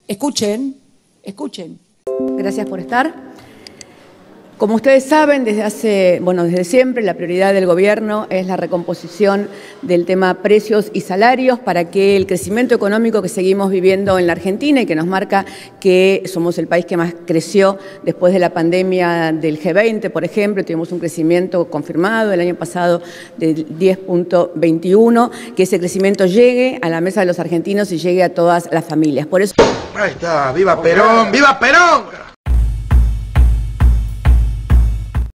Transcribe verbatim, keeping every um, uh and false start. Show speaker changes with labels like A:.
A: Escuchen, escuchen.
B: Gracias por estar. Como ustedes saben, desde hace, bueno, desde siempre la prioridad del Gobierno es la recomposición del tema precios y salarios para que el crecimiento económico que seguimos viviendo en la Argentina y que nos marca que somos el país que más creció después de la pandemia del G veinte, por ejemplo, tuvimos un crecimiento confirmado el año pasado del diez punto veintiuno, que ese crecimiento llegue a la mesa de los argentinos y llegue a todas las familias. Por eso...
C: Ahí está, ¡viva Perón! ¡Viva Perón!